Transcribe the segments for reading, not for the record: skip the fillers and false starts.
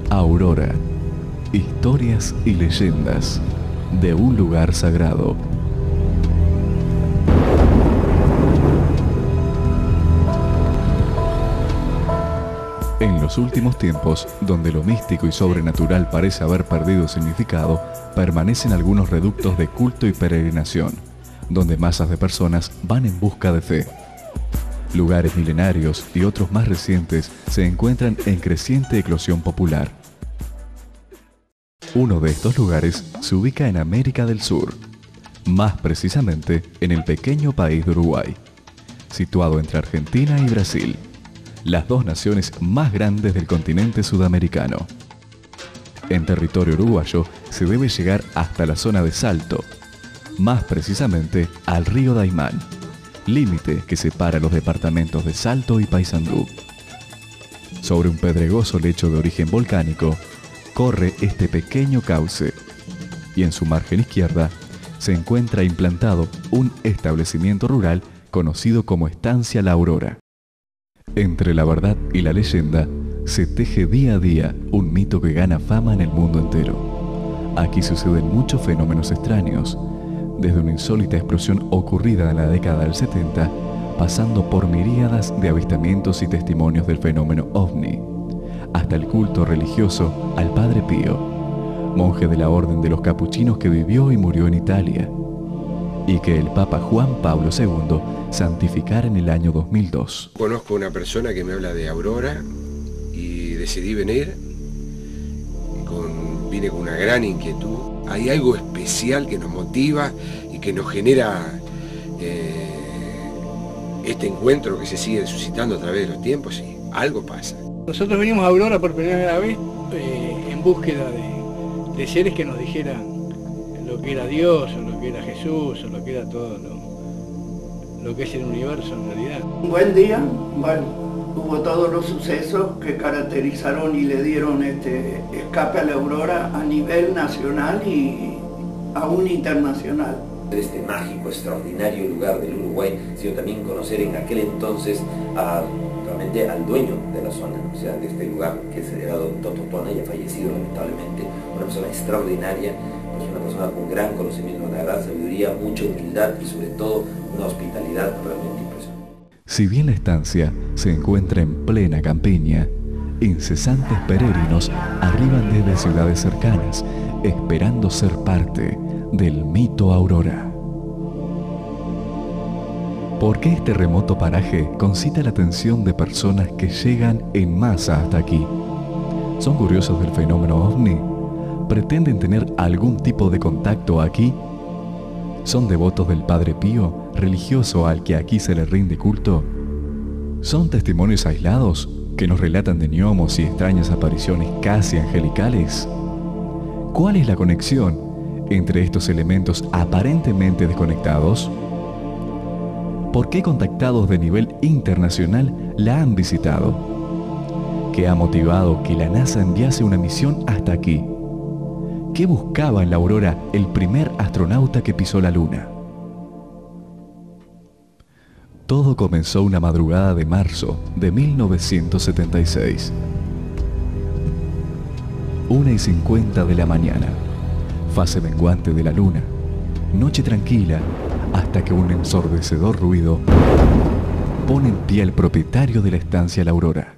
Aurora. Historias y leyendas de un lugar sagrado. En los últimos tiempos, donde lo místico y sobrenatural parece haber perdido significado, permanecen algunos reductos de culto y peregrinación, donde masas de personas van en busca de fe. Lugares milenarios y otros más recientes se encuentran en creciente eclosión popular. Uno de estos lugares se ubica en América del Sur, más precisamente en el pequeño país de Uruguay, situado entre Argentina y Brasil, las dos naciones más grandes del continente sudamericano. En territorio uruguayo se debe llegar hasta la zona de Salto, más precisamente al río Daymán, límite que separa los departamentos de Salto y Paysandú. Sobre un pedregoso lecho de origen volcánico, corre este pequeño cauce, y en su margen izquierda se encuentra implantado un establecimiento rural conocido como Estancia La Aurora. Entre la verdad y la leyenda se teje día a día un mito que gana fama en el mundo entero. Aquí suceden muchos fenómenos extraños, desde una insólita explosión ocurrida en la década del 70, pasando por miríadas de avistamientos y testimonios del fenómeno OVNI, hasta el culto religioso al Padre Pío, monje de la Orden de los Capuchinos que vivió y murió en Italia, y que el Papa Juan Pablo II santificara en el año 2002. Conozco una persona que me habla de Aurora y decidí venir. Vine con una gran inquietud. Hay algo especial que nos motiva y que nos genera este encuentro que se sigue suscitando a través de los tiempos, y algo pasa. Nosotros venimos a Aurora por primera vez en búsqueda de seres que nos dijeran lo que era Dios, o lo que era Jesús, o lo que era todo lo que es el universo en realidad. Un buen día, bueno, hubo todos los sucesos que caracterizaron y le dieron este escape a la Aurora a nivel nacional y aún internacional. Este mágico, extraordinario lugar del Uruguay, sino también conocer en aquel entonces realmente al dueño de la zona, o sea, de este lugar, que era don Toto Tona, ya fallecido lamentablemente, una persona extraordinaria, pues una persona con gran conocimiento, una gran sabiduría, mucha humildad y sobre todo una hospitalidad realmente impresionante. Si bien la estancia se encuentra en plena campiña, incesantes peregrinos arriban desde ciudades cercanas, esperando ser parte del mito Aurora. ¿Por qué este remoto paraje concita la atención de personas que llegan en masa hasta aquí? ¿Son curiosos del fenómeno OVNI? ¿Pretenden tener algún tipo de contacto aquí? ¿Son devotos del Padre Pío, religioso al que aquí se le rinde culto? ¿Son testimonios aislados que nos relatan de gnomos y extrañas apariciones casi angelicales? ¿Cuál es la conexión entre estos elementos aparentemente desconectados? ¿Por qué contactados de nivel internacional la han visitado? ¿Qué ha motivado que la NASA enviase una misión hasta aquí? ¿Qué buscaba en la Aurora el primer astronauta que pisó la Luna? Todo comenzó una madrugada de marzo de 1976. 1:50 de la mañana. Fase menguante de la luna, noche tranquila, hasta que un ensordecedor ruido pone en pie al propietario de la estancia La Aurora.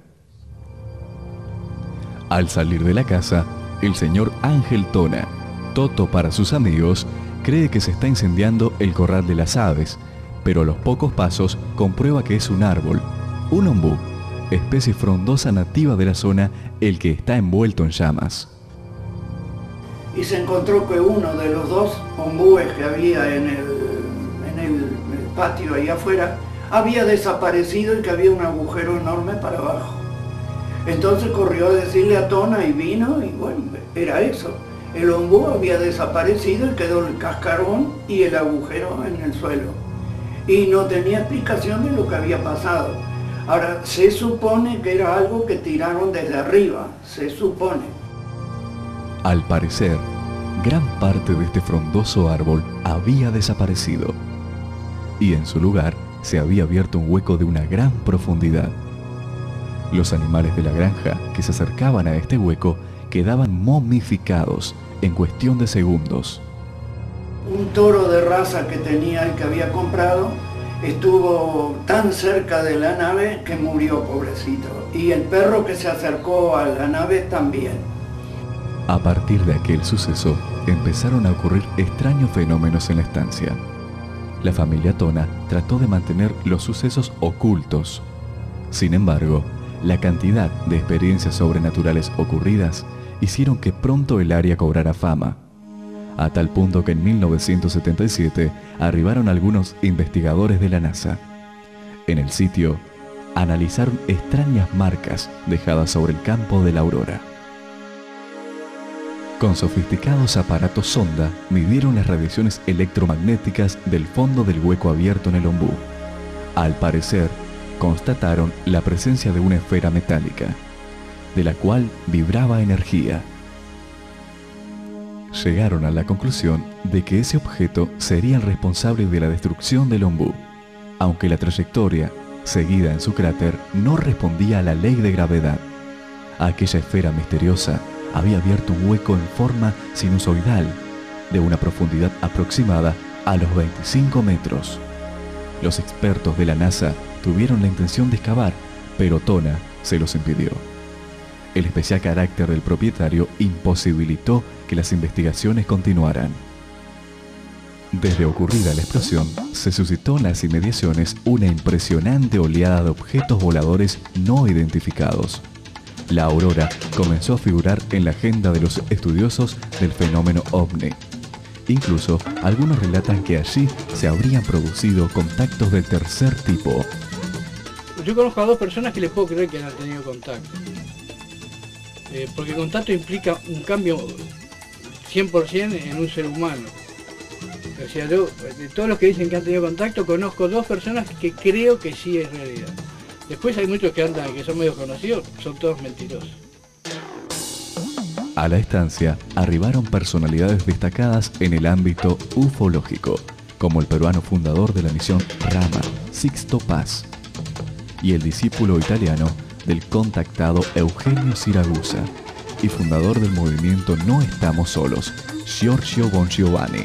Al salir de la casa, el señor Ángel Tona, Toto para sus amigos, cree que se está incendiando el corral de las aves, pero a los pocos pasos comprueba que es un árbol, un ombú, especie frondosa nativa de la zona, el que está envuelto en llamas. Y se encontró que uno de los dos ombúes que había en el patio ahí afuera había desaparecido y que había un agujero enorme para abajo. Entonces corrió a decirle a Tona y vino, y bueno, era eso. El ombú había desaparecido y quedó el cascarón y el agujero en el suelo. Y no tenía explicación de lo que había pasado. Ahora, se supone que era algo que tiraron desde arriba, se supone. Al parecer, gran parte de este frondoso árbol había desaparecido, y en su lugar se había abierto un hueco de una gran profundidad. Los animales de la granja que se acercaban a este hueco quedaban momificados en cuestión de segundos. Un toro de raza que tenía el que había comprado estuvo tan cerca de la nave que murió, pobrecito. Y el perro que se acercó a la nave también. A partir de aquel suceso, empezaron a ocurrir extraños fenómenos en la estancia. La familia Tona trató de mantener los sucesos ocultos. Sin embargo, la cantidad de experiencias sobrenaturales ocurridas hicieron que pronto el área cobrara fama, a tal punto que en 1977 arribaron algunos investigadores de la NASA. En el sitio, analizaron extrañas marcas dejadas sobre el campo de la aurora. Con sofisticados aparatos sonda, midieron las radiaciones electromagnéticas del fondo del hueco abierto en el ombú. Al parecer, constataron la presencia de una esfera metálica, de la cual vibraba energía. Llegaron a la conclusión de que ese objeto sería el responsable de la destrucción del ombú, aunque la trayectoria seguida en su cráter no respondía a la ley de gravedad. Aquella esfera misteriosa había abierto un hueco en forma sinusoidal de una profundidad aproximada a los 25 metros. Los expertos de la NASA tuvieron la intención de excavar, pero Tona se los impidió. El especial carácter del propietario imposibilitó que las investigaciones continuaran. Desde ocurrida la explosión, se suscitó en las inmediaciones una impresionante oleada de objetos voladores no identificados. La aurora comenzó a figurar en la agenda de los estudiosos del fenómeno ovni. Incluso, algunos relatan que allí se habrían producido contactos del tercer tipo. Yo conozco a 2 personas que les puedo creer que han tenido contacto. Porque contacto implica un cambio 100% en un ser humano. O sea, yo, de todos los que dicen que han tenido contacto, conozco 2 personas que creo que sí es realidad. Después hay muchos que andan, que son medio conocidos, son todos mentirosos. A la estancia arribaron personalidades destacadas en el ámbito ufológico, como el peruano fundador de la misión Rama, Sixto Paz, y el discípulo italiano del contactado Eugenio Siragusa, y fundador del movimiento No Estamos Solos, Giorgio Bongiovanni.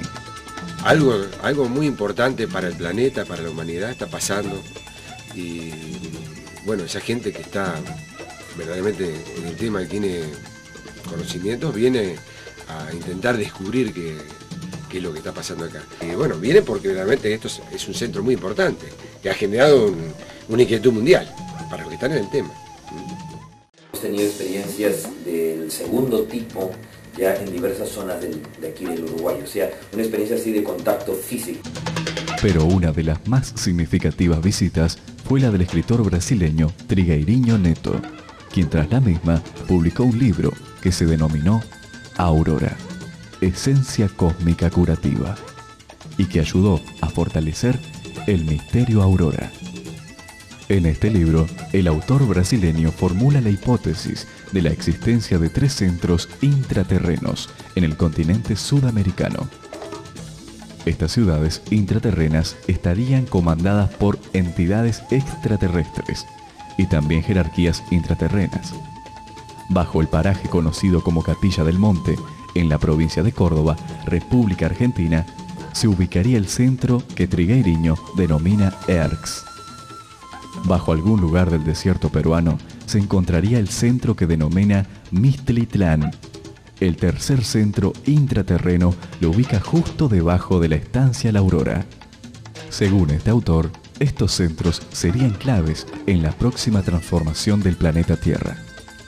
Algo muy importante para el planeta, para la humanidad, está pasando. Y bueno, esa gente que está verdaderamente en el tema y tiene conocimientos, viene a intentar descubrir qué es lo que está pasando acá. Y bueno, viene porque realmente esto es un centro muy importante, que ha generado una inquietud mundial para los que están en el tema. Hemos tenido experiencias del segundo tipo ya en diversas zonas de aquí del Uruguay, o sea, una experiencia así de contacto físico. Pero una de las más significativas visitas fue la del escritor brasileño Trigueirinho Neto, quien tras la misma publicó un libro que se denominó Aurora, Esencia Cósmica Curativa, y que ayudó a fortalecer el misterio Aurora. En este libro, el autor brasileño formula la hipótesis de la existencia de 3 centros intraterrenos en el continente sudamericano. Estas ciudades intraterrenas estarían comandadas por entidades extraterrestres y también jerarquías intraterrenas. Bajo el paraje conocido como Capilla del Monte, en la provincia de Córdoba, República Argentina, se ubicaría el centro que Trigueirinho denomina ERX. Bajo algún lugar del desierto peruano se encontraría el centro que denomina Mixtlitlán. El tercer centro intraterreno lo ubica justo debajo de la estancia La Aurora. Según este autor, estos centros serían claves en la próxima transformación del planeta Tierra.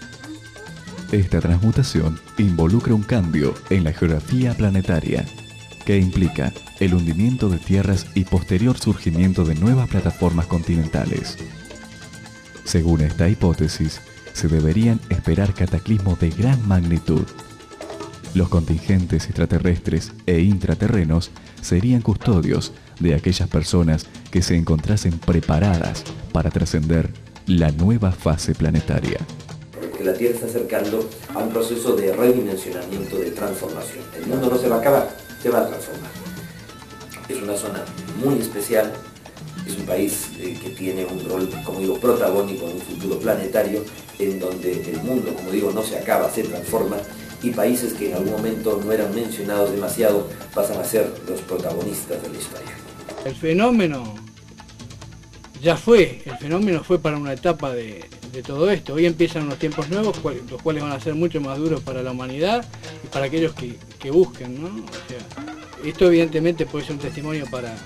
Esta transmutación involucra un cambio en la geografía planetaria, que implica el hundimiento de tierras y posterior surgimiento de nuevas plataformas continentales. Según esta hipótesis, se deberían esperar cataclismos de gran magnitud. Los contingentes extraterrestres e intraterrenos serían custodios de aquellas personas que se encontrasen preparadas para trascender la nueva fase planetaria. Porque la Tierra está acercando a un proceso de redimensionamiento, de transformación. El mundo no se va a acabar, se va a transformar. Es una zona muy especial es un país que tiene un rol, como digo, protagónico en un futuro planetario, en donde el mundo, como digo, no se acaba, se transforma, y países que en algún momento no eran mencionados demasiado pasan a ser los protagonistas de la historia. El fenómeno ya fue, el fenómeno fue para una etapa de todo esto. Hoy empiezan unos tiempos nuevos, los cuales van a ser mucho más duros para la humanidad y para aquellos que busquen, ¿no? O sea, esto evidentemente puede ser un testimonio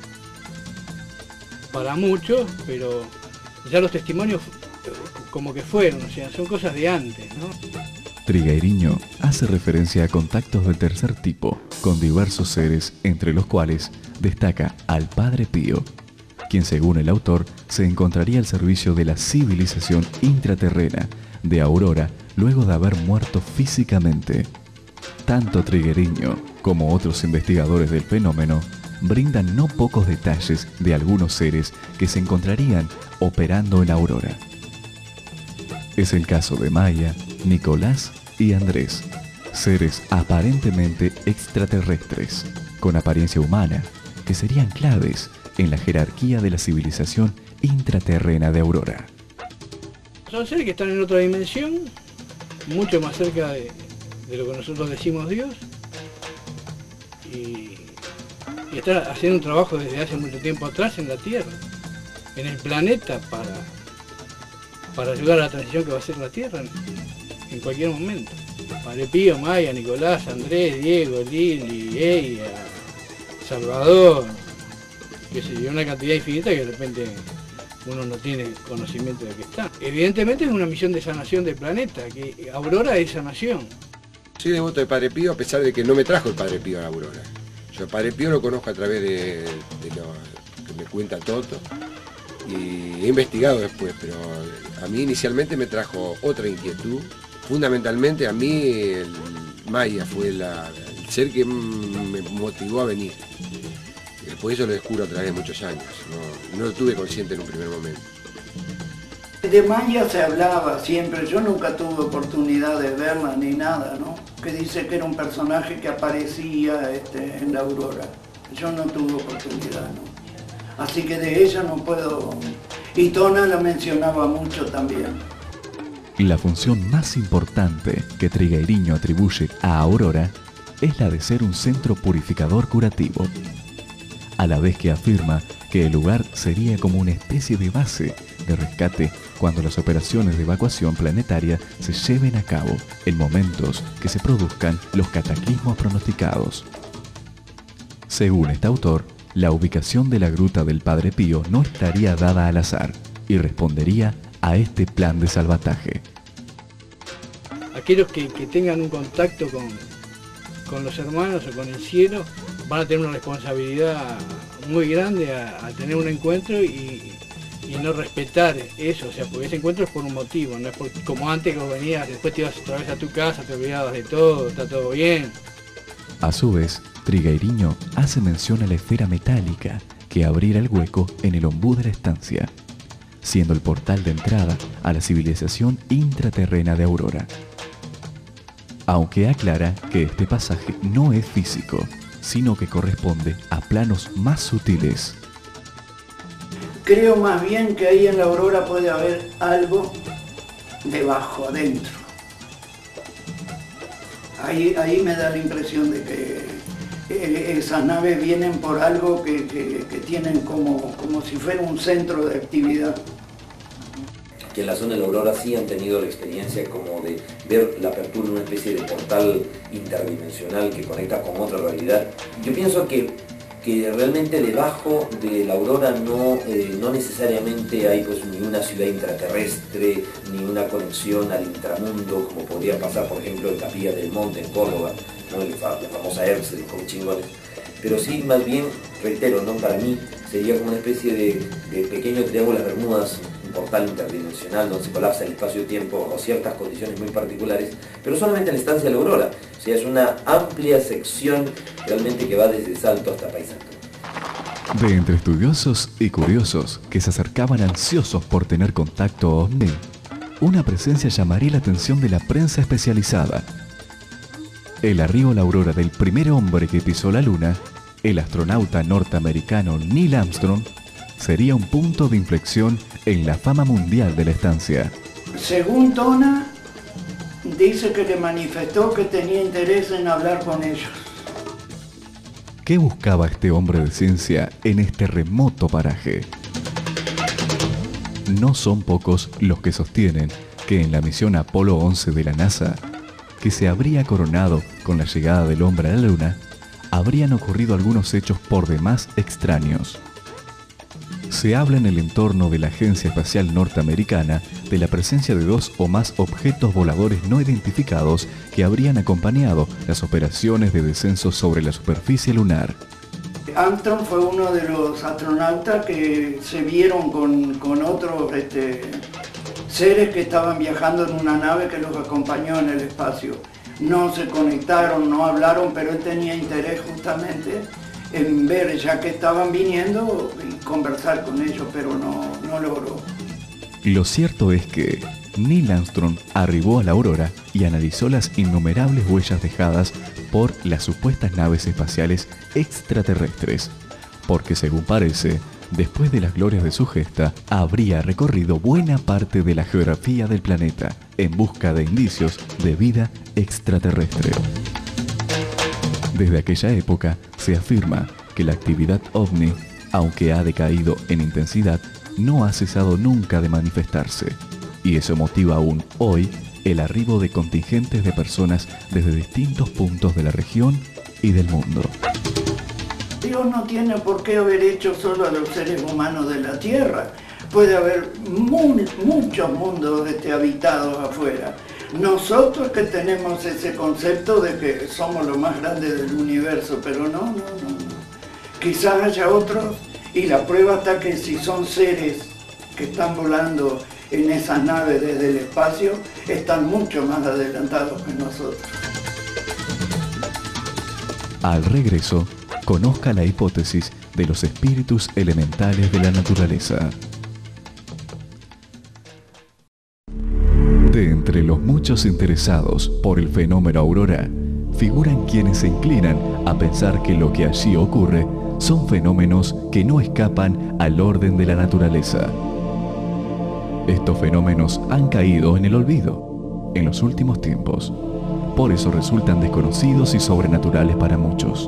para muchos, pero ya los testimonios como que fueron, o sea, son cosas de antes, ¿no? Trigueiriño hace referencia a contactos del tercer tipo con diversos seres, entre los cuales destaca al Padre Pío, quien según el autor se encontraría al servicio de la civilización intraterrena de Aurora luego de haber muerto físicamente. Tanto Trigueiriño como otros investigadores del fenómeno brindan no pocos detalles de algunos seres que se encontrarían operando en Aurora. Es el caso de Maya, Nicolás y Andrés, seres aparentemente extraterrestres, con apariencia humana, que serían claves en la jerarquía de la civilización intraterrena de Aurora. Son seres que están en otra dimensión, mucho más cerca de lo que nosotros decimos Dios, y están haciendo un trabajo desde hace mucho tiempo atrás en la Tierra, en el planeta, para ayudar a la transición que va a ser la Tierra en cualquier momento. Padre Pío, Maya, Nicolás, Andrés, Diego, Lili, ella, Salvador, qué sé yo, una cantidad infinita que de repente uno no tiene conocimiento de que está. Evidentemente es una misión de sanación del planeta, que Aurora es sanación. Soy devoto de Padre Pío a pesar de que no me trajo el Padre Pío a Aurora. Yo Padre Pío lo conozco a través de lo que me cuenta Toto y he investigado después, pero a mí inicialmente me trajo otra inquietud. Fundamentalmente a mí el Maya fue el ser que me motivó a venir. Después eso lo descubro a través de muchos años, no lo tuve consciente en un primer momento. De Maya se hablaba siempre, yo nunca tuve oportunidad de verla ni nada, ¿no? Que dice que era un personaje que aparecía en la Aurora. Yo no tuve oportunidad, ¿no? Así que de ella no puedo... Y Tona la mencionaba mucho también. La función más importante que Trigueiriño atribuye a Aurora es la de ser un centro purificador curativo, a la vez que afirma que el lugar sería como una especie de base de rescate cuando las operaciones de evacuación planetaria se lleven a cabo en momentos que se produzcan los cataclismos pronosticados. Según este autor, la ubicación de la gruta del Padre Pío no estaría dada al azar y respondería a este plan de salvataje. Aquellos que tengan un contacto con los hermanos o con el cielo van a tener una responsabilidad muy grande a tener un encuentro y no respetar eso, o sea, porque ese encuentro es por un motivo, no es como antes que vos venías, después te ibas otra vez a tu casa, te olvidabas de todo, está todo bien. A su vez, Trigueiriño hace mención a la esfera metálica que abrirá el hueco en el ombú de la estancia, siendo el portal de entrada a la civilización intraterrena de Aurora. Aunque aclara que este pasaje no es físico, sino que corresponde a planos más sutiles. Creo más bien que ahí en la Aurora puede haber algo debajo, adentro. Ahí me da la impresión de que esas naves vienen por algo que tienen como si fuera un centro de actividad. Que en la zona de la Aurora sí han tenido la experiencia como de ver la apertura de una especie de portal interdimensional que conecta con otra realidad. Yo pienso que realmente debajo de la Aurora no necesariamente hay pues ni una ciudad intraterrestre, ni una conexión al intramundo, como podría pasar por ejemplo en Capilla del Monte, en Córdoba, ¿no? La famosa ERCE de Con Chingones. Pero sí, más bien, reitero, ¿no? Para mí sería como una especie de pequeño triángulo de las Bermudas, un portal interdimensional donde se colapsa el espacio-tiempo o ciertas condiciones muy particulares, pero solamente en la estancia de la Aurora. O sea, es una amplia sección realmente que va desde Salto hasta Paysandú. De entre estudiosos y curiosos que se acercaban ansiosos por tener contacto ovni, una presencia llamaría la atención de la prensa especializada. El arribo a la Aurora del primer hombre que pisó la Luna, el astronauta norteamericano Neil Armstrong, sería un punto de inflexión en la fama mundial de la estancia. Según Tona, dice que le manifestó que tenía interés en hablar con ellos. ¿Qué buscaba este hombre de ciencia en este remoto paraje? No son pocos los que sostienen que en la misión Apolo 11 de la NASA, que se habría coronado con la llegada del hombre a la Luna, habrían ocurrido algunos hechos por demás extraños. Se habla en el entorno de la Agencia Espacial Norteamericana de la presencia de 2 o más objetos voladores no identificados que habrían acompañado las operaciones de descenso sobre la superficie lunar. Armstrong fue uno de los astronautas que se vieron con otros seres que estaban viajando en una nave que los acompañó en el espacio. No se conectaron, no hablaron, pero él tenía interés justamente en ver, ya que estaban viniendo, y conversar con ellos, pero no logró. Lo cierto es que Neil Armstrong arribó a la Aurora y analizó las innumerables huellas dejadas por las supuestas naves espaciales extraterrestres, porque según parece, después de las glorias de su gesta, habría recorrido buena parte de la geografía del planeta en busca de indicios de vida extraterrestre. Desde aquella época se afirma que la actividad ovni, aunque ha decaído en intensidad, no ha cesado nunca de manifestarse, y eso motiva aún hoy el arribo de contingentes de personas desde distintos puntos de la región y del mundo. Dios no tiene por qué haber hecho solo a los seres humanos de la Tierra. Puede haber muchos mundos habitados afuera. Nosotros que tenemos ese concepto de que somos lo más grande del universo, pero no. Quizás haya otros, y la prueba está que si son seres que están volando en esas naves desde el espacio, están mucho más adelantados que nosotros. Al regreso, conozca la hipótesis de los espíritus elementales de la naturaleza. De entre los muchos interesados por el fenómeno aurora, figuran quienes se inclinan a pensar que lo que allí ocurre son fenómenos que no escapan al orden de la naturaleza. Estos fenómenos han caído en el olvido en los últimos tiempos. Por eso resultan desconocidos y sobrenaturales para muchos.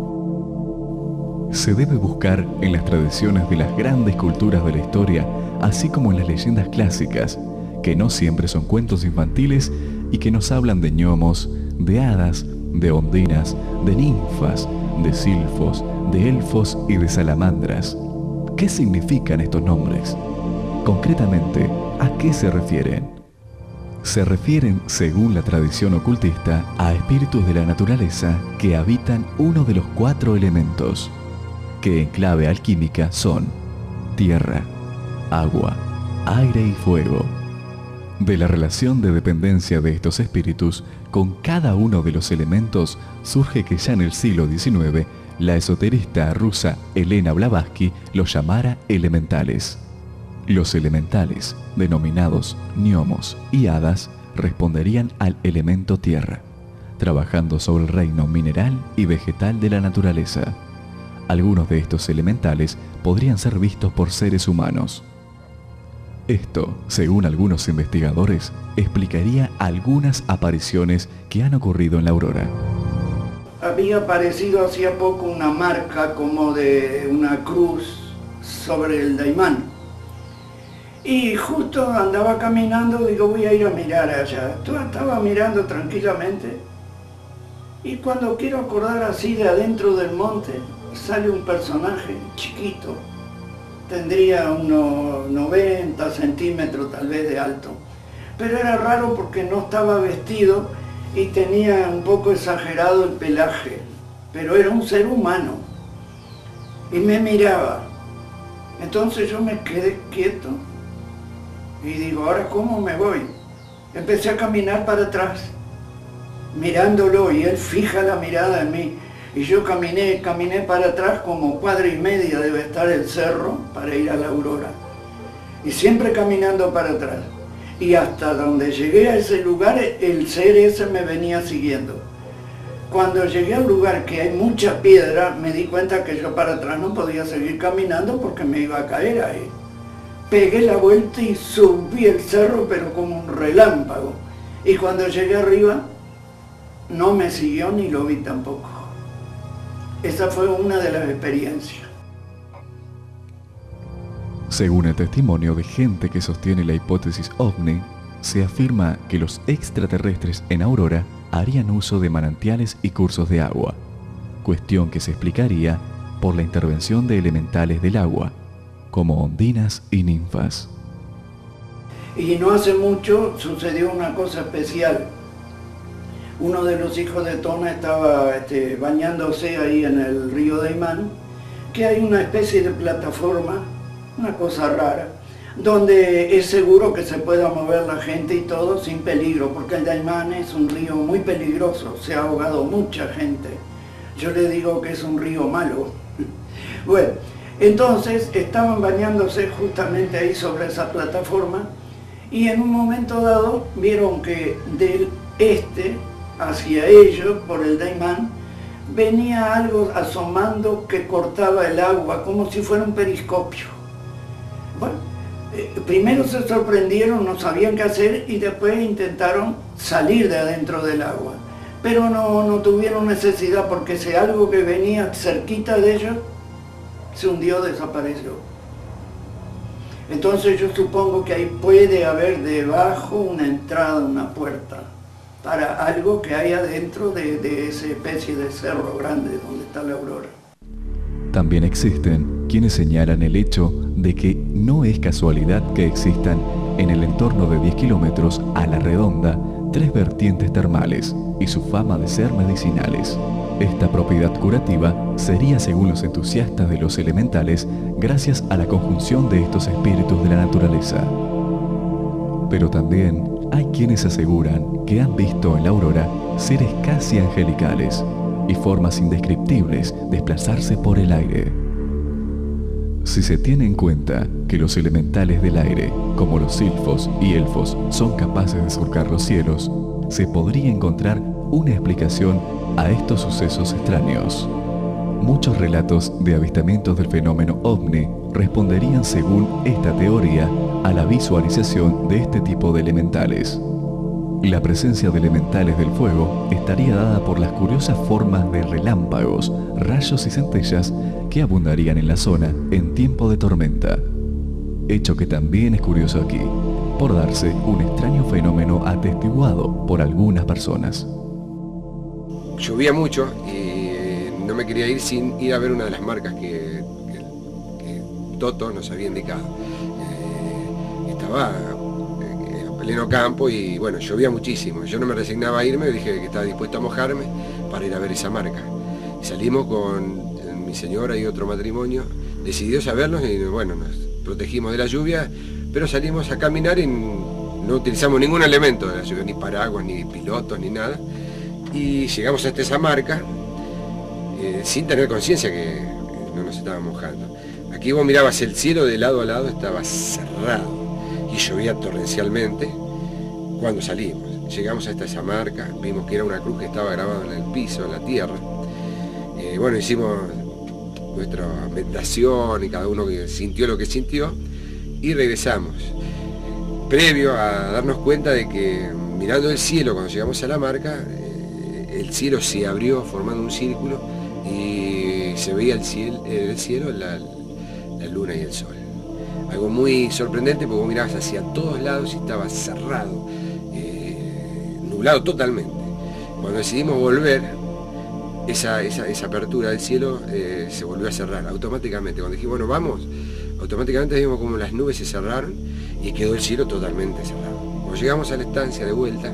Se debe buscar en las tradiciones de las grandes culturas de la historia, así como en las leyendas clásicas, que no siempre son cuentos infantiles y que nos hablan de gnomos, de hadas, de ondinas, de ninfas, de silfos, de elfos y de salamandras. ¿Qué significan estos nombres? Concretamente, ¿a qué se refieren? Se refieren, según la tradición ocultista, a espíritus de la naturaleza que habitan uno de los 4 elementos, que en clave alquímica son tierra, agua, aire y fuego. De la relación de dependencia de estos espíritus con cada uno de los elementos surge que ya en el siglo XIX la esoterista rusa Elena Blavatsky los llamara elementales. Los elementales, denominados gnomos y hadas, responderían al elemento tierra, trabajando sobre el reino mineral y vegetal de la naturaleza. Algunos de estos elementales podrían ser vistos por seres humanos. Esto, según algunos investigadores, explicaría algunas apariciones que han ocurrido en la aurora. Había aparecido hacía poco una marca como de una cruz sobre el Daimán. Y justo andaba caminando, digo, voy a ir a mirar allá. Estaba mirando tranquilamente. Y cuando quiero acordar así de adentro del monte, sale un personaje chiquito. Tendría unos 90 centímetros tal vez de alto. Pero era raro porque no estaba vestido y tenía un poco exagerado el pelaje. Pero era un ser humano. Y me miraba. Entonces yo me quedé quieto. Y digo, ¿ahora cómo me voy? Empecé a caminar para atrás, mirándolo, y él fija la mirada en mí. Y yo caminé para atrás como 1,5 cuadras debe estar el cerro para ir a la aurora. Y siempre caminando para atrás. Y hasta donde llegué a ese lugar, el ser ese me venía siguiendo. Cuando llegué al lugar que hay mucha piedra, me di cuenta que yo para atrás no podía seguir caminando porque me iba a caer ahí. Pegué la vuelta y subí el cerro, pero como un relámpago. Y cuando llegué arriba, no me siguió ni lo vi tampoco. Esa fue una de las experiencias. Según el testimonio de gente que sostiene la hipótesis ovni, se afirma que los extraterrestres en Aurora harían uso de manantiales y cursos de agua, cuestión que se explicaría por la intervención de elementales del agua, como ondinas y ninfas. Y no hace mucho sucedió una cosa especial. Uno de los hijos de Tona estaba bañándose ahí en el río Daymán, que hay una especie de plataforma, una cosa rara, donde es seguro que se pueda mover la gente y todo sin peligro, porque el Daymán es un río muy peligroso, se ha ahogado mucha gente. Yo le digo que es un río malo. Bueno, entonces estaban bañándose justamente ahí sobre esa plataforma y en un momento dado vieron que del este hacia ellos, por el Daymán, venía algo asomando que cortaba el agua, como si fuera un periscopio. Bueno, primero se sorprendieron, no sabían qué hacer y después intentaron salir de adentro del agua. Pero no tuvieron necesidad porque ese algo que venía cerquita de ellos se hundió, desapareció. Entonces yo supongo que ahí puede haber debajo una entrada, una puerta, para algo que hay adentro de esa especie de cerro grande donde está la Aurora. También existen quienes señalan el hecho de que no es casualidad que existan en el entorno de 10 kilómetros a la redonda 3 vertientes termales y su fama de ser medicinales. Esta propiedad curativa sería, según los entusiastas de los elementales, gracias a la conjunción de estos espíritus de la naturaleza. Pero también hay quienes aseguran que han visto en la Aurora seres casi angelicales y formas indescriptibles desplazarse por el aire. Si se tiene en cuenta que los elementales del aire, como los silfos y elfos, son capaces de surcar los cielos, se podría encontrar una explicación a estos sucesos extraños. Muchos relatos de avistamientos del fenómeno ovni responderían, según esta teoría, a la visualización de este tipo de elementales. La presencia de elementales del fuego estaría dada por las curiosas formas de relámpagos, rayos y centellas que abundarían en la zona en tiempo de tormenta. Hecho que también es curioso aquí, por darse un extraño fenómeno atestiguado por algunas personas. Llovía mucho y no me quería ir sin ir a ver una de las marcas que Toto nos había indicado. Estaba a pleno campo y bueno, llovía muchísimo. Yo no me resignaba a irme, dije que estaba dispuesto a mojarme para ir a ver esa marca. Salimos con mi señora y otro matrimonio, decididos a verlos y bueno, nos protegimos de la lluvia, pero salimos a caminar y no utilizamos ningún elemento de la lluvia, ni paraguas, ni pilotos, ni nada. Y llegamos hasta esa marca sin tener conciencia que no nos estábamos mojando. Aquí vos mirabas el cielo de lado a lado, estaba cerrado y llovía torrencialmente cuando salimos. Llegamos hasta esa marca, vimos que era una cruz que estaba grabada en el piso, en la tierra. Bueno, hicimos nuestra meditación y cada uno sintió lo que sintió y regresamos. Previo a darnos cuenta de que mirando el cielo cuando llegamos a la marca, el cielo se abrió formando un círculo y se veía el cielo, la luna y el sol. Algo muy sorprendente porque vos mirabas hacia todos lados y estaba cerrado, nublado totalmente. Cuando decidimos volver, esa apertura del cielo se volvió a cerrar automáticamente. Cuando dijimos, bueno, vamos, automáticamente vimos como las nubes se cerraron y quedó el cielo totalmente cerrado. Cuando llegamos a la estancia de vuelta,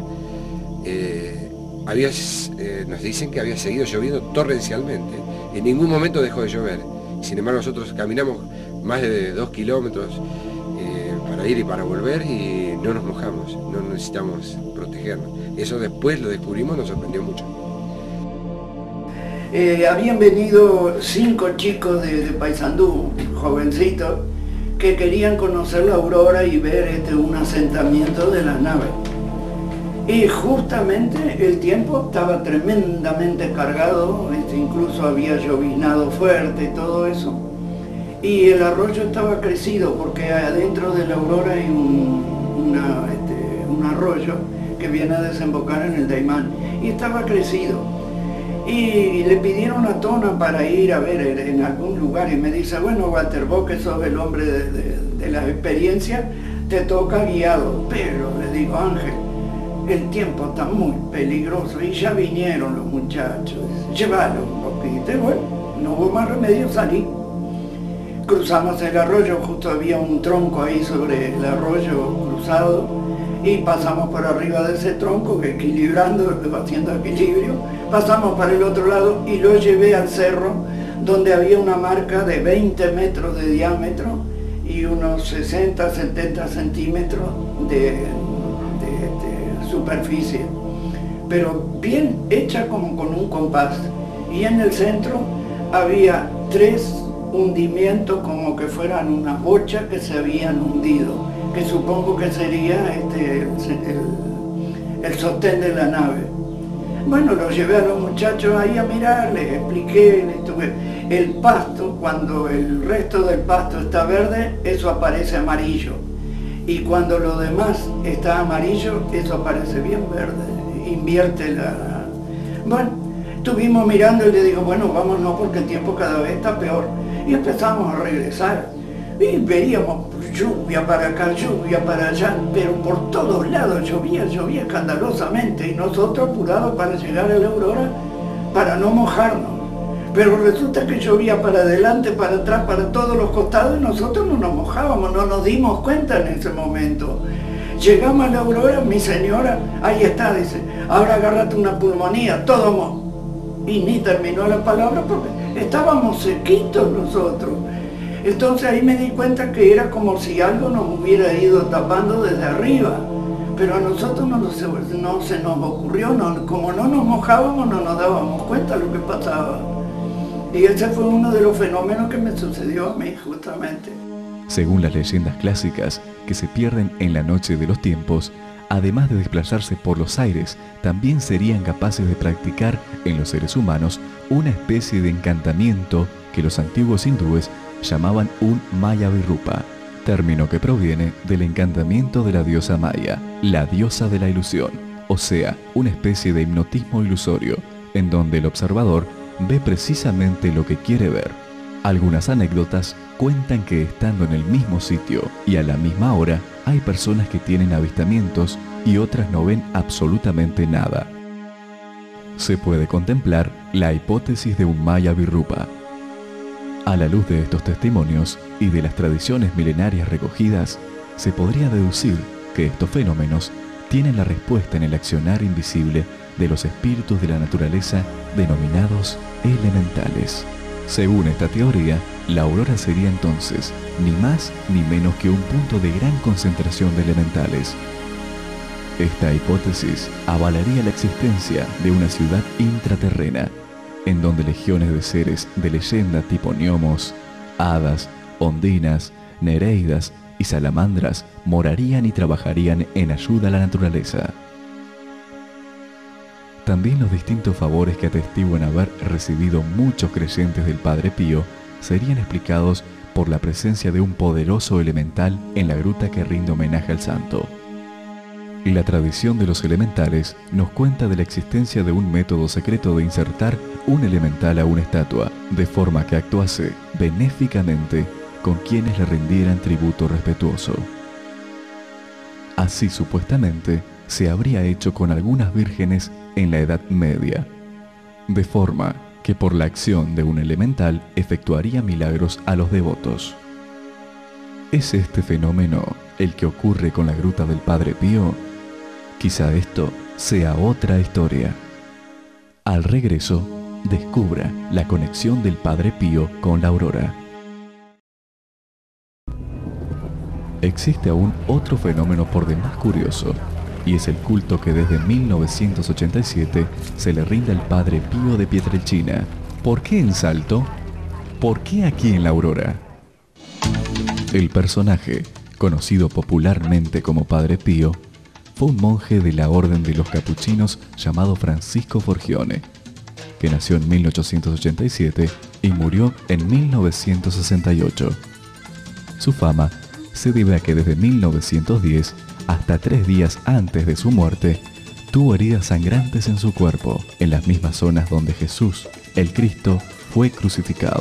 nos dicen que había seguido lloviendo torrencialmente. En ningún momento dejó de llover. Sin embargo, nosotros caminamos más de 2 kilómetros para ir y para volver y no nos mojamos, no necesitamos protegernos. Eso después lo descubrimos, nos sorprendió mucho. Habían venido 5 chicos de Paysandú, jovencitos, que querían conocer la Aurora y ver un asentamiento de las naves. Y justamente el tiempo estaba tremendamente cargado, incluso había llovinado fuerte y todo eso. Y el arroyo estaba crecido porque adentro de la Aurora hay un arroyo que viene a desembocar en el Daymán. Y estaba crecido. Y le pidieron a Tona para ir a ver en algún lugar. Y me dice, bueno, Walter, vos que sos el hombre de la experiencia, te toca guiado. Pero le digo, Ángel, el tiempo está muy peligroso y ya vinieron los muchachos, llévalo un poquito. Y bueno, no hubo más remedio, salí. Cruzamos el arroyo, justo había un tronco ahí sobre el arroyo cruzado y pasamos por arriba de ese tronco, equilibrando, haciendo equilibrio, pasamos para el otro lado y lo llevé al cerro donde había una marca de 20 metros de diámetro y unos 60, 70 centímetros de superficie, pero bien hecha como con un compás. Y en el centro había 3 hundimientos como que fueran unas bochas que se habían hundido, que supongo que sería el sostén de la nave. Bueno, lo llevé a los muchachos ahí a mirar, les expliqué, el pasto, cuando el resto del pasto está verde, eso aparece amarillo. Y cuando lo demás está amarillo, eso aparece bien verde, invierte la... Bueno, estuvimos mirando y le digo, bueno, vámonos porque el tiempo cada vez está peor. Y empezamos a regresar. Y veíamos lluvia para acá, lluvia para allá, pero por todos lados llovía escandalosamente. Y nosotros apurados para llegar a la Aurora, para no mojarnos. Pero resulta que llovía para adelante, para atrás, para todos los costados y nosotros no nos mojábamos, no nos dimos cuenta en ese momento. Llegamos a la Aurora, mi señora, ahí está, dice, ahora agárrate una pulmonía, todo y ni terminó la palabra porque estábamos sequitos nosotros. Entonces ahí me di cuenta que era como si algo nos hubiera ido tapando desde arriba. Pero a nosotros no se nos ocurrió, como no nos mojábamos no nos dábamos cuenta de lo que pasaba. Y ese fue uno de los fenómenos que me sucedió a mí, justamente. Según las leyendas clásicas que se pierden en la noche de los tiempos, además de desplazarse por los aires, también serían capaces de practicar en los seres humanos una especie de encantamiento que los antiguos hindúes llamaban un Maya Virupa, término que proviene del encantamiento de la diosa Maya, la diosa de la ilusión, o sea, una especie de hipnotismo ilusorio, en donde el observador ve precisamente lo que quiere ver. Algunas anécdotas cuentan que estando en el mismo sitio y a la misma hora, hay personas que tienen avistamientos y otras no ven absolutamente nada. Se puede contemplar la hipótesis de un Maya Virupa. A la luz de estos testimonios y de las tradiciones milenarias recogidas, se podría deducir que estos fenómenos tienen la respuesta en el accionar invisible de los espíritus de la naturaleza denominados elementales. Según esta teoría, la aurora sería entonces ni más ni menos que un punto de gran concentración de elementales. Esta hipótesis avalaría la existencia de una ciudad intraterrena, en donde legiones de seres de leyenda tipo gnomos, hadas, ondinas, nereidas y salamandras morarían y trabajarían en ayuda a la naturaleza. También los distintos favores que atestiguan haber recibido muchos creyentes del Padre Pío serían explicados por la presencia de un poderoso elemental en la gruta que rinde homenaje al santo. La tradición de los elementales nos cuenta de la existencia de un método secreto de insertar un elemental a una estatua, de forma que actuase benéficamente con quienes le rindieran tributo respetuoso. Así supuestamente se habría hecho con algunas vírgenes en la Edad Media, de forma que por la acción de un elemental efectuaría milagros a los devotos. ¿Es este fenómeno el que ocurre con la gruta del Padre Pío? Quizá esto sea otra historia. Al regreso, descubra la conexión del Padre Pío con la aurora. Existe aún otro fenómeno por demás curioso, y es el culto que desde 1987 se le rinde al Padre Pío de Pietrelcina. ¿Por qué en Salto? ¿Por qué aquí en la Aurora? El personaje, conocido popularmente como Padre Pío, fue un monje de la Orden de los Capuchinos llamado Francisco Forgione, que nació en 1887 y murió en 1968. Su fama se debe a que desde 1910 hasta 3 días antes de su muerte tuvo heridas sangrantes en su cuerpo, en las mismas zonas donde Jesús, el Cristo, fue crucificado.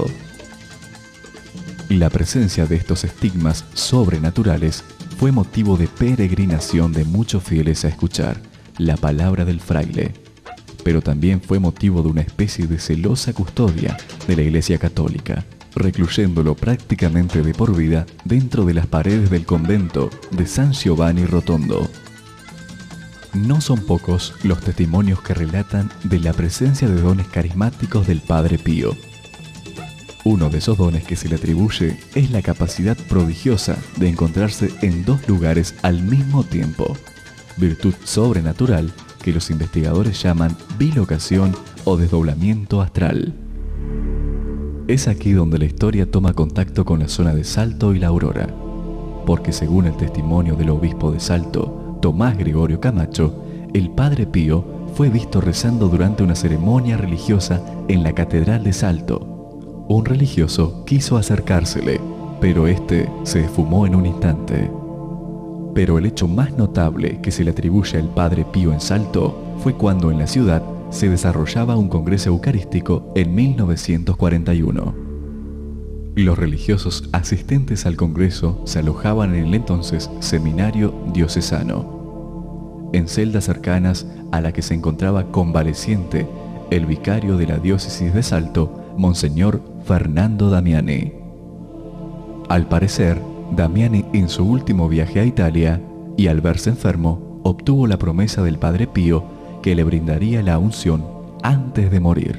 La presencia de estos estigmas sobrenaturales fue motivo de peregrinación de muchos fieles a escuchar la palabra del fraile, pero también fue motivo de una especie de celosa custodia de la Iglesia Católica, recluyéndolo prácticamente de por vida dentro de las paredes del convento de San Giovanni Rotondo. No son pocos los testimonios que relatan de la presencia de dones carismáticos del Padre Pío. Uno de esos dones que se le atribuye es la capacidad prodigiosa de encontrarse en 2 lugares al mismo tiempo, virtud sobrenatural que los investigadores llaman bilocación o desdoblamiento astral. Es aquí donde la historia toma contacto con la zona de Salto y la Aurora, porque según el testimonio del obispo de Salto, Tomás Gregorio Camacho, el Padre Pío fue visto rezando durante una ceremonia religiosa en la Catedral de Salto. Un religioso quiso acercársele, pero este se esfumó en un instante. Pero el hecho más notable que se le atribuye al Padre Pío en Salto fue cuando en la ciudad se desarrollaba un congreso eucarístico en 1941. Los religiosos asistentes al congreso se alojaban en el entonces Seminario Diocesano, en celdas cercanas a la que se encontraba convaleciente el vicario de la diócesis de Salto, Monseñor Fernando Damiani. Al parecer, Damiani en su último viaje a Italia y al verse enfermo, obtuvo la promesa del Padre Pío que le brindaría la unción antes de morir.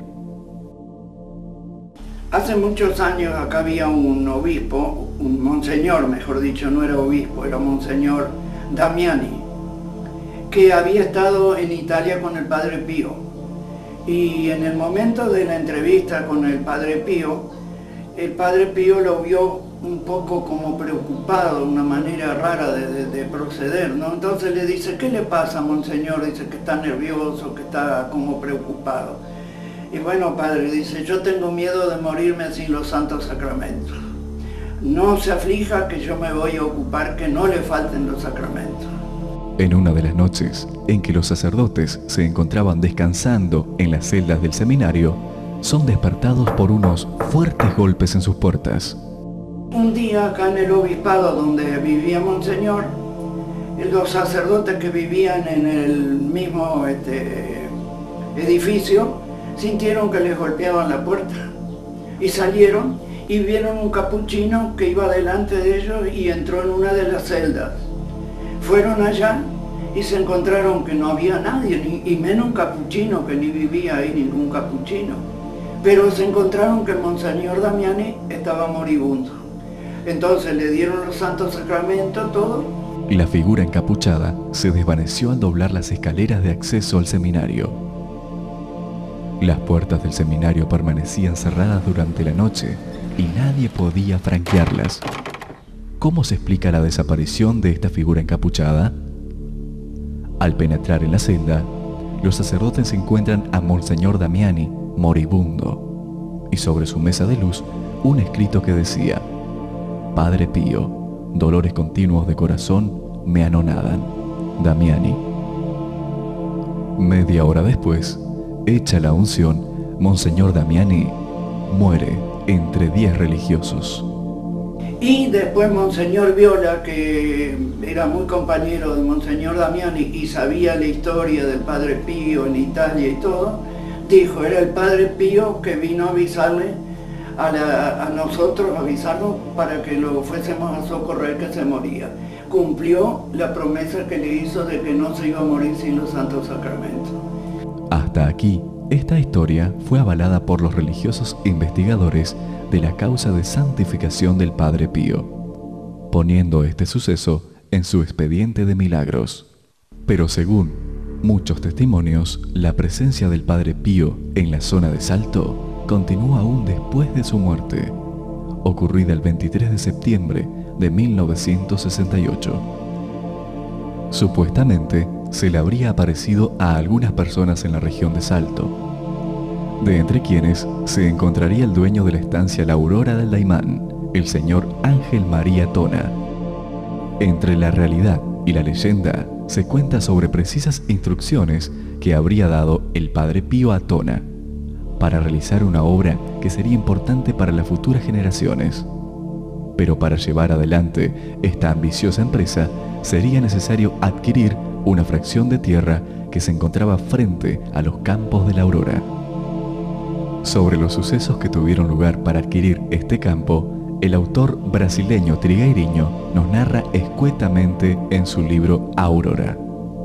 Hace muchos años acá había un obispo, un monseñor, mejor dicho, no era obispo, era Monseñor Damiani, que había estado en Italia con el Padre Pío. Y en el momento de la entrevista con el Padre Pío lo vio un poco como preocupado, una manera rara de proceder, ¿no? Entonces le dice, ¿qué le pasa, monseñor? Dice que está nervioso, que está como preocupado. Y bueno, padre, dice, yo tengo miedo de morirme sin los santos sacramentos. No se aflija que yo me voy a ocupar que no le falten los sacramentos. En una de las noches en que los sacerdotes se encontraban descansando en las celdas del seminario, son despertados por unos fuertes golpes en sus puertas. Un día acá en el obispado donde vivía Monseñor, los sacerdotes que vivían en el mismo edificio sintieron que les golpeaban la puerta y salieron y vieron un capuchino que iba delante de ellos y entró en una de las celdas. Fueron allá y se encontraron que no había nadie, y menos un capuchino, que ni vivía ahí ningún capuchino. Pero se encontraron que el Monseñor Damiani estaba moribundo. Entonces le dieron los santos sacramentos, todo. La figura encapuchada se desvaneció al doblar las escaleras de acceso al seminario. Las puertas del seminario permanecían cerradas durante la noche y nadie podía franquearlas. ¿Cómo se explica la desaparición de esta figura encapuchada? Al penetrar en la celda, los sacerdotes encuentran a Monseñor Damiani moribundo y sobre su mesa de luz un escrito que decía: Padre Pío, dolores continuos de corazón me anonadan. Damiani. Media hora después, hecha la unción, Monseñor Damiani muere entre 10 religiosos. Y después Monseñor Viola, que era muy compañero de Monseñor Damiani y sabía la historia del Padre Pío en Italia y todo, dijo, era el Padre Pío que vino a avisarle a nosotros, avisarnos para que lo fuésemos a socorrer, que se moría. Cumplió la promesa que le hizo de que no se iba a morir sin los santos sacramentos. Hasta aquí, esta historia fue avalada por los religiosos investigadores de la causa de santificación del Padre Pío, poniendo este suceso en su expediente de milagros. Pero según muchos testimonios, la presencia del Padre Pío en la zona de Salto continúa aún después de su muerte, ocurrida el 23 de septiembre de 1968. Supuestamente, se le habría aparecido a algunas personas en la región de Salto, de entre quienes se encontraría el dueño de la estancia La Aurora del Daymán, el señor Ángel María Tona. Entre la realidad y la leyenda se cuenta sobre precisas instrucciones que habría dado el Padre Pío a Tona para realizar una obra que sería importante para las futuras generaciones. Pero para llevar adelante esta ambiciosa empresa sería necesario adquirir una fracción de tierra que se encontraba frente a los campos de la Aurora. Sobre los sucesos que tuvieron lugar para adquirir este campo, el autor brasileño Trigueirinho nos narra escuetamente en su libro Aurora.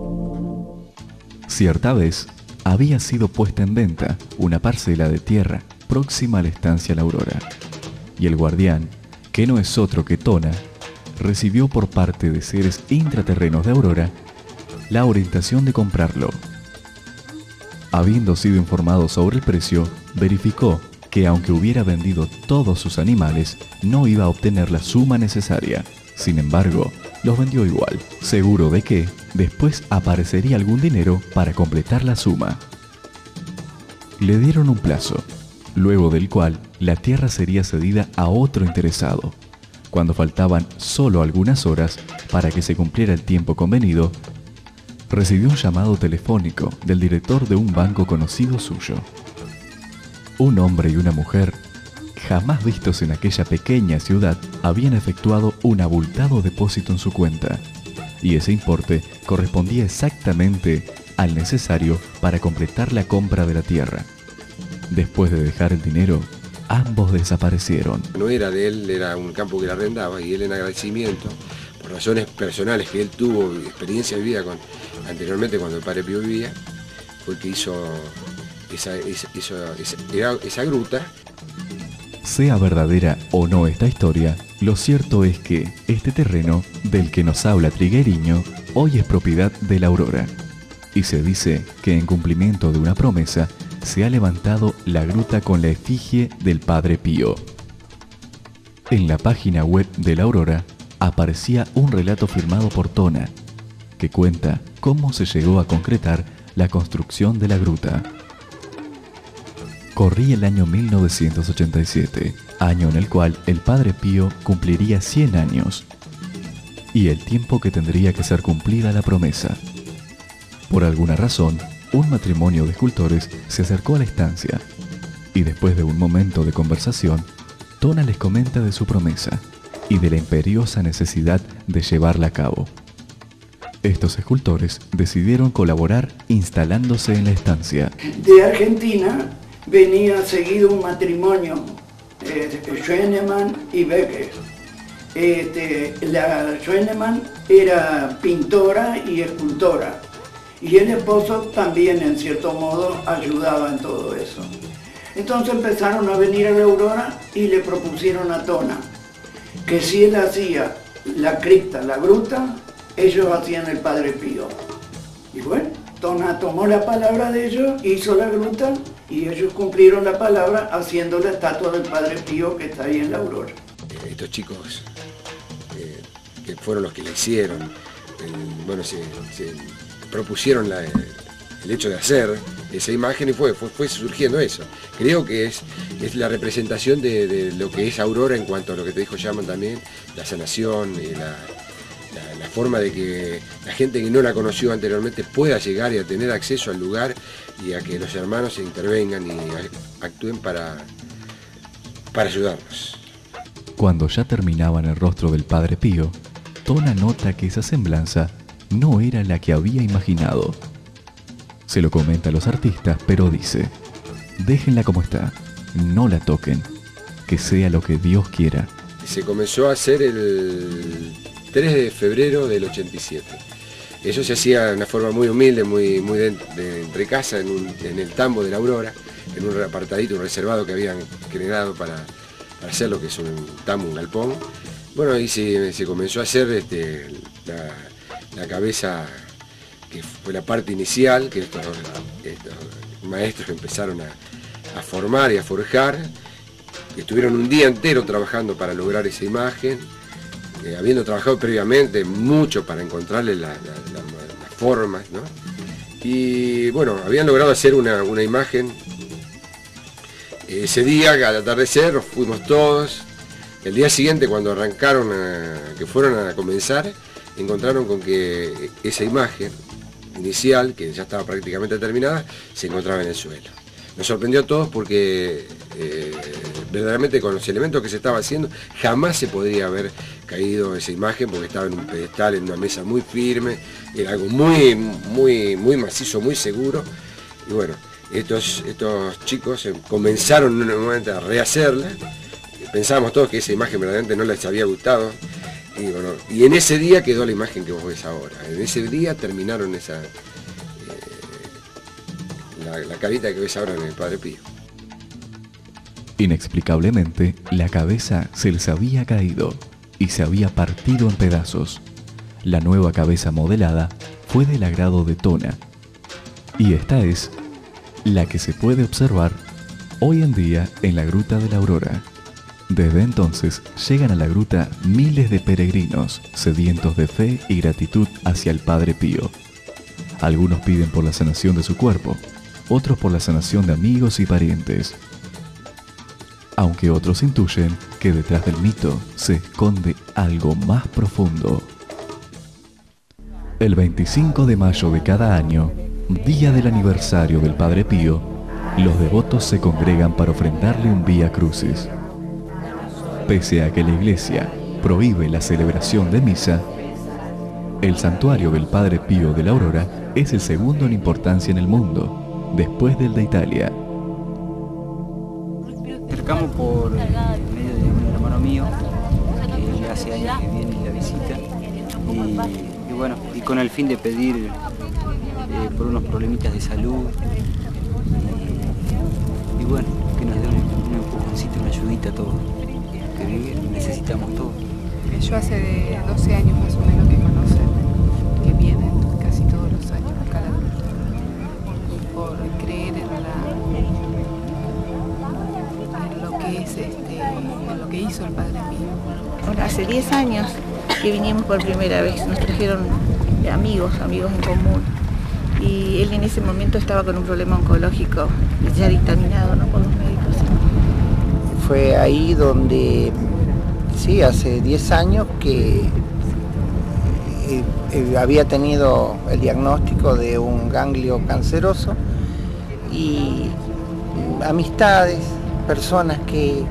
Cierta vez había sido puesta en venta una parcela de tierra próxima a la estancia La Aurora, y el guardián, que no es otro que Tona, recibió por parte de seres intraterrenos de Aurora la orientación de comprarlo. Habiendo sido informado sobre el precio, verificó que aunque hubiera vendido todos sus animales, no iba a obtener la suma necesaria. Sin embargo, los vendió igual, seguro de que después aparecería algún dinero para completar la suma. Le dieron un plazo, luego del cual la tierra sería cedida a otro interesado. Cuando faltaban solo algunas horas para que se cumpliera el tiempo convenido, recibió un llamado telefónico del director de un banco conocido suyo. Un hombre y una mujer, jamás vistos en aquella pequeña ciudad, habían efectuado un abultado depósito en su cuenta, y ese importe correspondía exactamente al necesario para completar la compra de la tierra. Después de dejar el dinero, ambos desaparecieron. No era de él, era un campo que le arrendaba, y él, en agradecimiento, por razones personales que él tuvo, experiencia vivida anteriormente cuando el Padre Pío vivía, fue que hizo esa gruta. Sea verdadera o no esta historia, lo cierto es que este terreno del que nos habla Trigueirinho hoy es propiedad de la Aurora, y se dice que en cumplimiento de una promesa se ha levantado la gruta con la efigie del Padre Pío. En la página web de la Aurora aparecía un relato firmado por Tona, que cuenta cómo se llegó a concretar la construcción de la gruta. Corría el año 1987, año en el cual el Padre Pío cumpliría 100 años, y el tiempo que tendría que ser cumplida la promesa. Por alguna razón, un matrimonio de escultores se acercó a la estancia, y después de un momento de conversación, Tona les comenta de su promesa y de la imperiosa necesidad de llevarla a cabo. Estos escultores decidieron colaborar instalándose en la estancia. De Argentina venía seguido un matrimonio, Schönemann y Becker. La Schönemann era pintora y escultora, y el esposo también, en cierto modo, ayudaba en todo eso. Entonces empezaron a venir a la Aurora y le propusieron a Tona que si él hacía la cripta, la gruta, ellos hacían el Padre Pío. Y bueno, Tona tomó la palabra de ellos, hizo la gruta, y ellos cumplieron la palabra haciendo la estatua del Padre Pío que está ahí en la Aurora. Estos chicos que fueron los que la hicieron, bueno, se propusieron el hecho de hacer esa imagen, y fue surgiendo eso. Creo que es la representación de lo que es Aurora en cuanto a lo que te dijo Yaman también, la sanación, la forma de que la gente que no la conoció anteriormente pueda llegar y a tener acceso al lugar, y a que los hermanos se intervengan y actúen para ayudarnos. Cuando ya terminaban el rostro del Padre Pío, Tona nota que esa semblanza no era la que había imaginado. Se lo comenta a los artistas, pero dice: déjenla como está, no la toquen, que sea lo que Dios quiera. Se comenzó a hacer el 3 de febrero del 87. Eso se hacía de una forma muy humilde, muy de entre casa, en el tambo de la Aurora, en un apartadito, un reservado que habían generado para hacer lo que es un tambo, un galpón. Bueno, ahí se comenzó a hacer la cabeza, que fue la parte inicial, que estos maestros empezaron a formar y a forjar, que estuvieron un día entero trabajando para lograr esa imagen. habiendo trabajado previamente mucho para encontrarle las formas, ¿no? Y bueno, habían logrado hacer una imagen. Ese día, al atardecer, nos fuimos todos. El día siguiente, cuando arrancaron, que fueron a comenzar, encontraron con que esa imagen inicial, que ya estaba prácticamente terminada, se encontraba en el suelo. Nos sorprendió a todos porque verdaderamente con los elementos que se estaba haciendo jamás se podría haber caído esa imagen, porque estaba en un pedestal, en una mesa muy firme, era algo muy macizo, muy seguro. Y bueno, estos chicos comenzaron nuevamente a rehacerla. Pensábamos todos que esa imagen verdaderamente no les había gustado. Y bueno, y en ese día quedó la imagen que vos ves ahora. En ese día terminaron la carita que ves ahora en el Padre Pío. Inexplicablemente, la cabeza se les había caído y se había partido en pedazos. La nueva cabeza modelada fue del agrado de Tona. Y esta es la que se puede observar hoy en día en la Gruta de la Aurora. Desde entonces llegan a la gruta miles de peregrinos sedientos de fe y gratitud hacia el Padre Pío. Algunos piden por la sanación de su cuerpo, otros por la sanación de amigos y parientes. Aunque otros intuyen que detrás del mito se esconde algo más profundo. El 25 de mayo de cada año, día del aniversario del Padre Pío, los devotos se congregan para ofrendarle un Vía Crucis. Pese a que la Iglesia prohíbe la celebración de misa, el santuario del Padre Pío de la Aurora es el segundo en importancia en el mundo, después del de Italia. Acercamos por medio de un hermano mío, que hace años que viene y la visita, y bueno, y con el fin de pedir por unos problemitas de salud, y bueno, que nos dé un empujoncito, una ayudita a todos. Que necesitamos todo. Yo hace 12 años más o menos que conocen, que vienen casi todos los años acá a la gruta, por creer en lo que es en lo que hizo el Padre Pío. Bueno, hace 10 años que vinimos por primera vez, nos trajeron amigos en común, y él en ese momento estaba con un problema oncológico ya dictaminado, ¿no?, por los médicos. Fue ahí donde, sí, hace 10 años que había tenido el diagnóstico de un ganglio canceroso, y amistades, personas que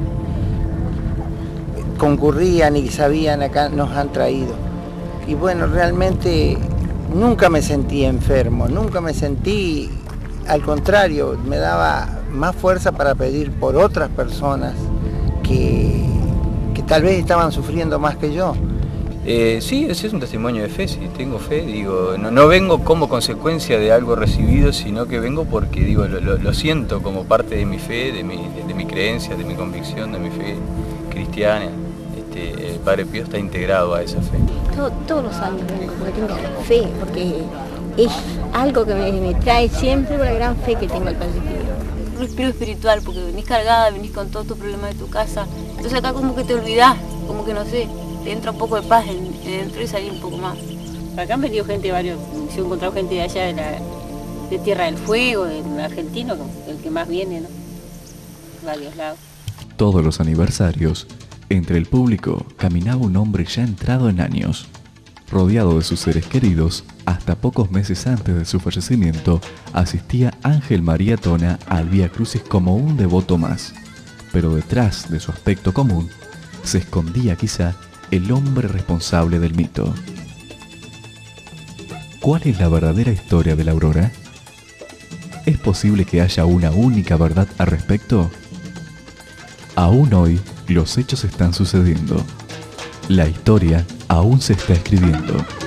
concurrían y sabían acá nos han traído. Y bueno, realmente nunca me sentí enfermo, nunca me sentí, al contrario, me daba más fuerza para pedir por otras personas que tal vez estaban sufriendo más que yo. Sí, ese es un testimonio de fe, sí, tengo fe, digo, no vengo como consecuencia de algo recibido, sino que vengo porque, digo, lo siento como parte de mi fe, de mi creencia, de mi convicción, de mi fe cristiana. El Padre Pío está integrado a esa fe. Todos los años vengo porque tengo fe, porque es algo que me trae siempre por la gran fe que tengo al Padre Pío. Un respiro espiritual, porque venís cargada, venís con todos tus problemas de tu casa, entonces acá como que te olvidás, como que no sé, te entra un poco de paz dentro y salís un poco más. Acá han venido gente, yo he encontrado gente de allá de Tierra del Fuego, del argentino, el que más viene, ¿no? Varios lados. Todos los aniversarios, entre el público caminaba un hombre ya entrado en años. Rodeado de sus seres queridos, hasta pocos meses antes de su fallecimiento, asistía Ángel María Tona al Vía Crucis como un devoto más. Pero detrás de su aspecto común, se escondía quizá el hombre responsable del mito. ¿Cuál es la verdadera historia de la Aurora? ¿Es posible que haya una única verdad al respecto? Aún hoy, los hechos están sucediendo. La historia aún se está escribiendo.